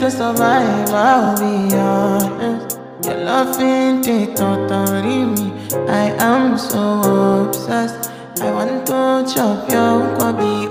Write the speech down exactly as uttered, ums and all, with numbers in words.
To survive, I'll be honest. Your love ain't it totally me. I am so obsessed. I want to chop your kobe.